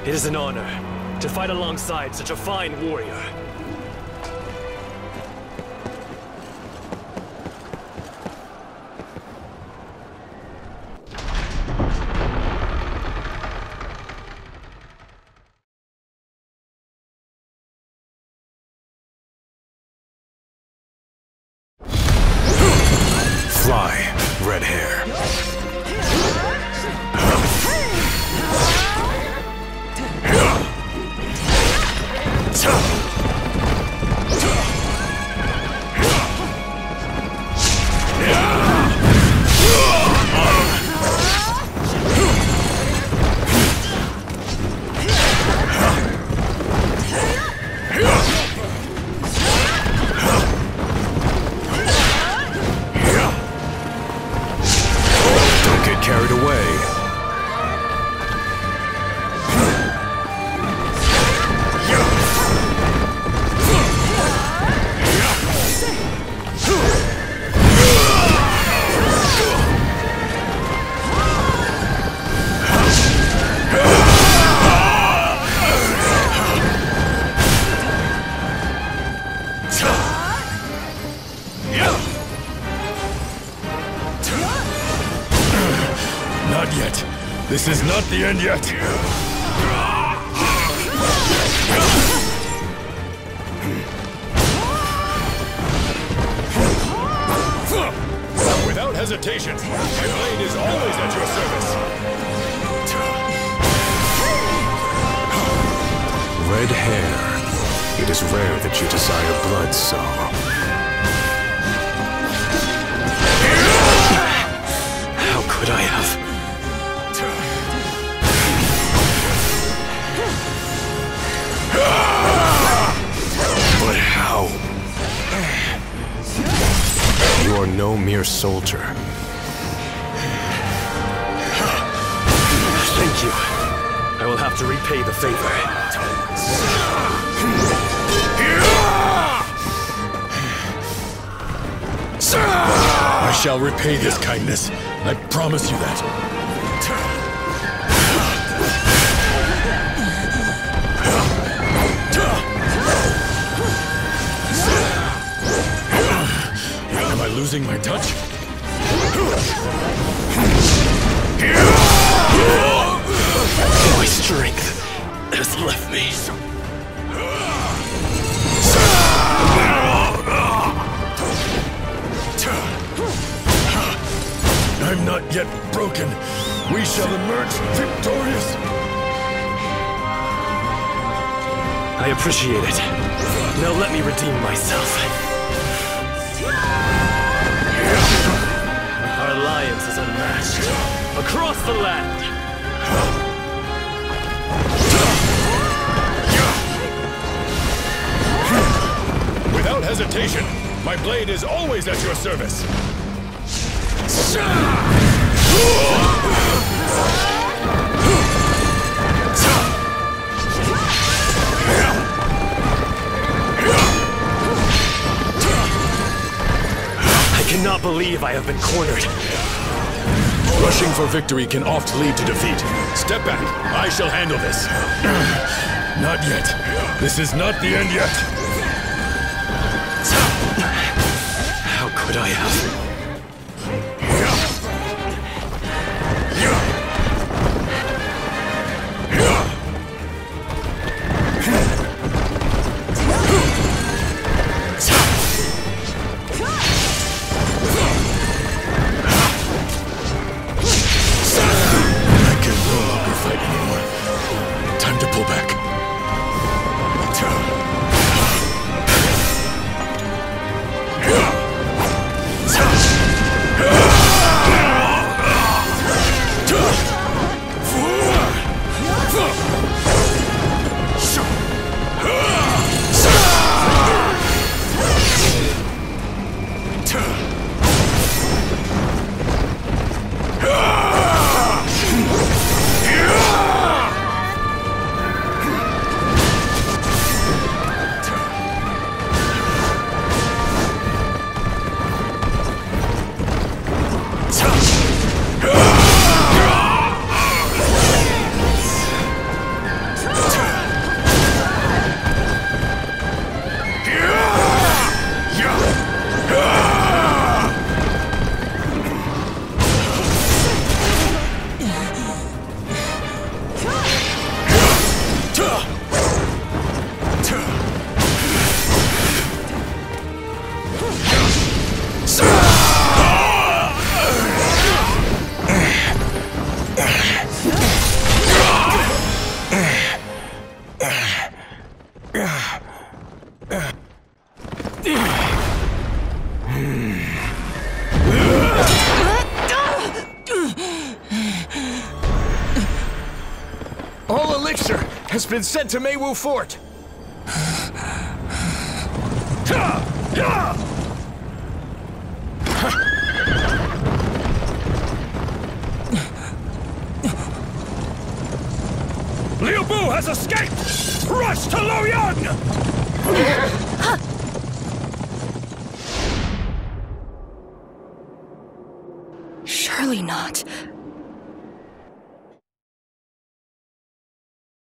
It is an honor to fight alongside such a fine warrior. Fly, red hair. Don't get carried away. Not yet. This is not the end yet. Without hesitation, my blade is always at your service. Red hair. It is rare that you desire blood so. How could I have? But how? You are no mere soldier. Thank you. I will have to repay the favor. I shall repay this kindness. I promise you that. Am I losing my touch? My strength has left me. I'm not yet broken. We shall emerge victorious. I appreciate it. Now let me redeem myself. Our alliance is unmatched. Across the land! Without hesitation, my blade is always at your service. I cannot believe I have been cornered. Rushing for victory can oft lead to defeat. Step back. I shall handle this. Not yet. This is not the end yet. How could I have? has been sent to Meiwu Fort! Liu Bu has escaped! Rush to Luoyang! Surely not.